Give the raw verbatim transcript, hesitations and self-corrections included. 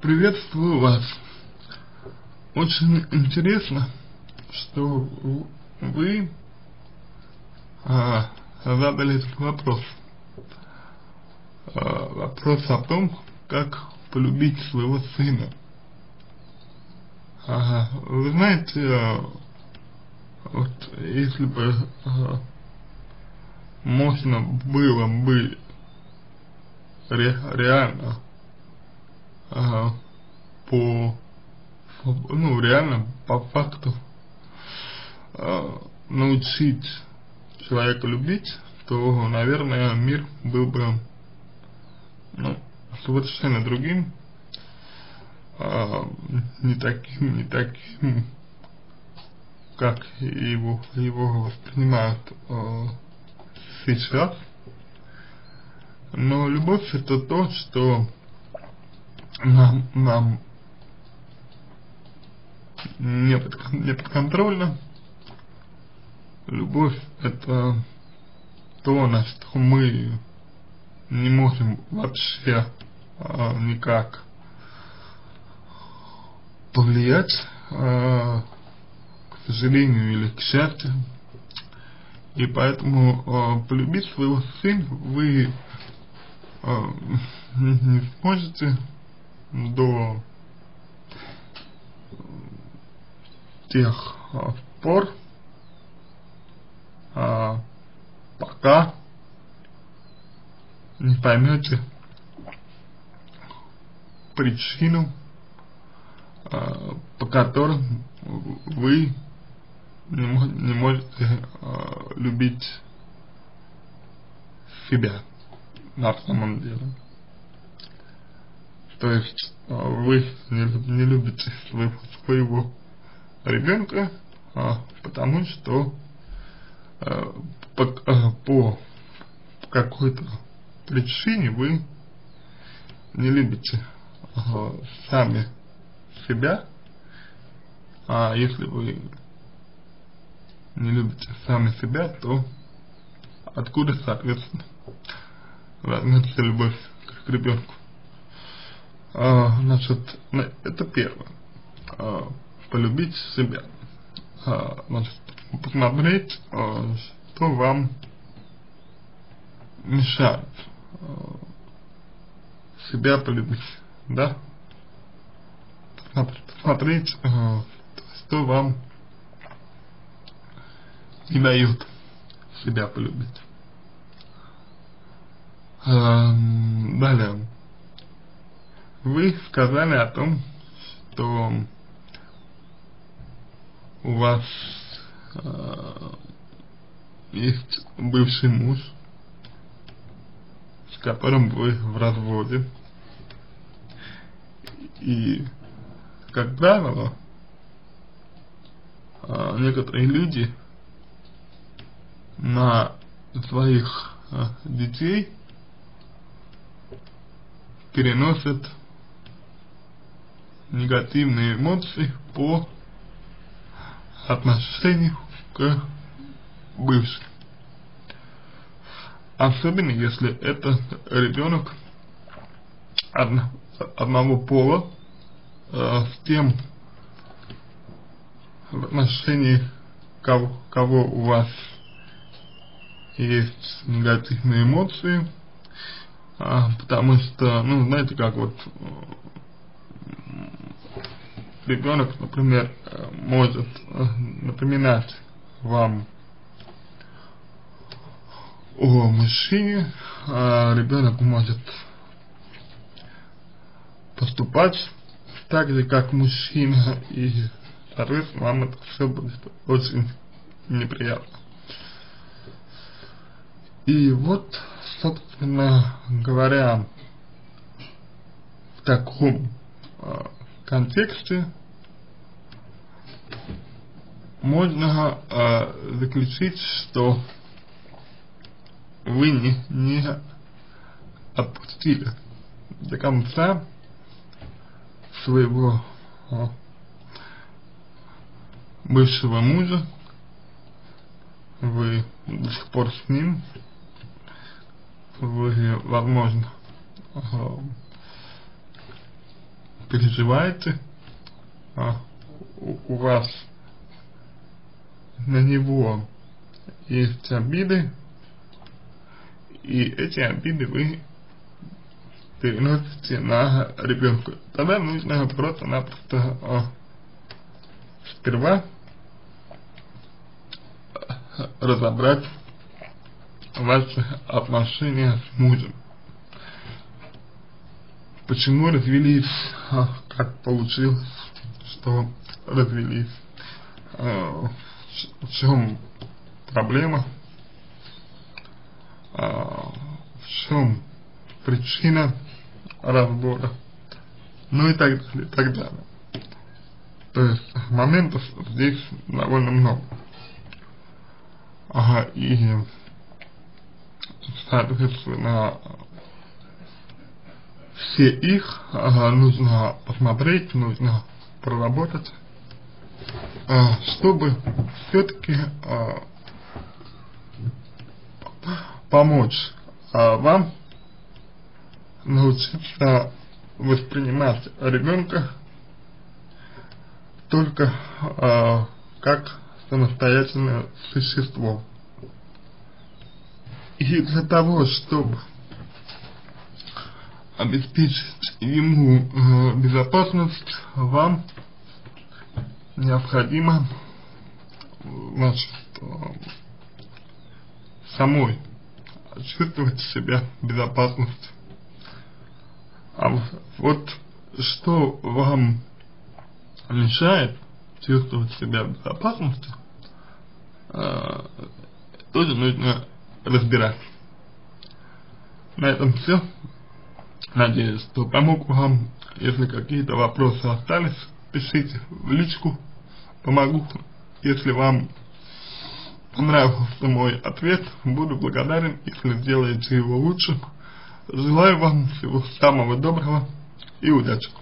Приветствую вас. Очень интересно, что вы а, задали этот вопрос. А, вопрос о том, как полюбить своего сына. А, вы знаете, а, вот если бы а, можно было бы ре, реально а, по ну реально по факту э, научить человека любить, то, наверное, мир был бы ну, совершенно другим, э, не таким, не таким, как его, его воспринимают э, сейчас. Но любовь — это то, что нам, нам не, под, не подконтрольно. Любовь — это то, на что мы не можем вообще а, никак повлиять, а, к сожалению или к счастью. И поэтому а, полюбить своего сына вы а, не сможете до тех а, пор, а, пока не поймете причину, а, по которым вы не, не можете а, любить себя на самом деле. То есть а, вы не, не любите своего, своего ребенка, а, потому что а, по, а, по какой-то причине вы не любите а, сами себя. А если вы не любите сами себя, то откуда, соответственно, возьмется любовь к ребенку? А, значит, это первое. А, полюбить себя. А, значит, посмотреть, а, что вам мешает а, себя полюбить, да? Посмотреть, а, что вам не дает себя полюбить. А, далее. Вы сказали о том, что у вас э, есть бывший муж, с которым вы в разводе, и, как правило, э, некоторые люди на своих э, детей переносят негативные эмоции по отношению к бывшим. Особенно если это ребенок одно, одного пола э, с тем, в отношении кого, кого у вас есть негативные эмоции, э, потому что, ну, знаете, как вот ребенок, например, может напоминать вам о мужчине, а ребенок может поступать так же, как мужчина, и, соответственно, вам это все будет очень неприятно. И вот, собственно говоря, в таком э, контексте можно э, заключить, что вы не, не отпустили до конца своего э, бывшего мужа, вы до сих пор с ним, вы, возможно, э, переживаете, а, у, у вас на него есть обиды, и эти обиды вы переносите на ребенка. Тогда нужно просто-напросто а, сперва разобрать ваши отношения с мужем. Почему развелись, а, как получилось, что развелись, а, в чем проблема, а, в чем причина разбора, ну и так далее, и так далее. То есть моментов здесь довольно много. Ага, и соответственно все их ага, нужно посмотреть, нужно проработать, а, чтобы все-таки а, помочь а, вам научиться воспринимать ребенка только а, как самостоятельное существо. И для того, чтобы обеспечить ему э, безопасность, вам необходимо, значит, э, самой чувствовать себя в безопасности. А вот что вам мешает чувствовать себя в безопасности, э, тоже нужно разбирать. На этом все. Надеюсь, что помог вам. Если какие-то вопросы остались, пишите в личку, помогу. Если вам понравился мой ответ, буду благодарен, если сделаете его лучше. Желаю вам всего самого доброго и удачи.